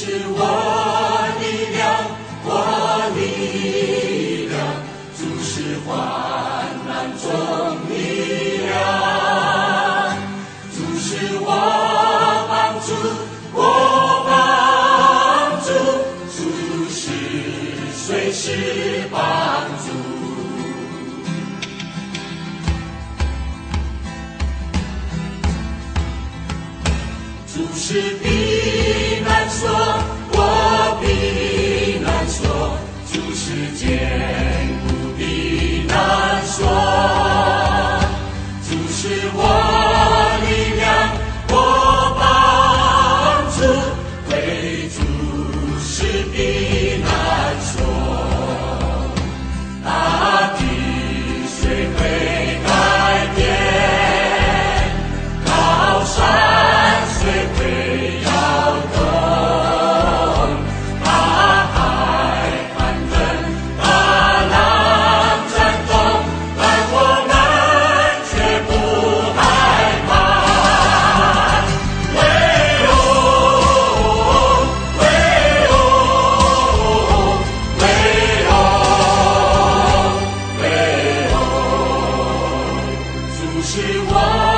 是我力量，我力量，主是患难中力量，主是我帮助，我帮助，主是随时帮助。主是避难所，我避难所，主是坚固避难所，主是我力量，我帮助，为主是避难所。大地虽会改变，高山虽会摇动，大海翻腾，大浪战动，但我们却不害怕。唯有，唯有，唯有，唯有，主是我